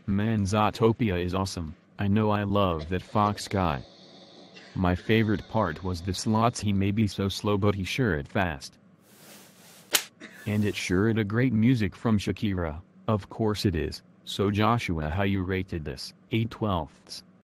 Man, Zootopia is awesome. I know I love that fox guy. My favorite part was the slots. He may be so slow but he sure it fast. And it sure it a great music from Shakira. Of course it is. So Joshua, how you rated this? 8/12.